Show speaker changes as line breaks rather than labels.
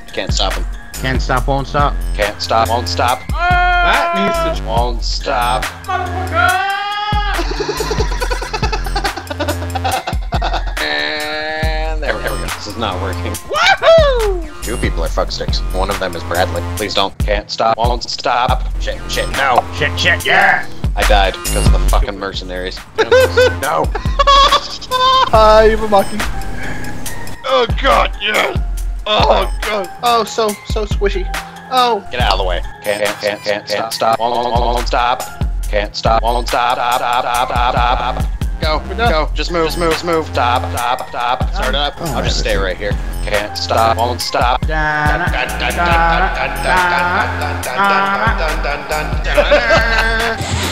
Can't stop him.
Can't stop, won't stop.
Can't stop, won't stop.
That needs to.
Won't stop. And there we go. This is not working.
Woohoo!
Two people are fucksticks. One of them is Bradley. Please don't. Can't stop. Won't stop. Shit, no.
Shit, yeah!
I died because of the fucking mercenaries. No.
Hi, Maki.
Oh god, yeah. Oh god.
Oh, so squishy. Oh.
Get out of the way. Can't stop. Won't stop. Can't stop. Won't stop. Stop. Go. Just move. Stop. Start it up. I'll just stay right here. Can't stop. Won't stop.
Da, da, da, da, da, da, da, da, da, da, da, da, da, da, da, da.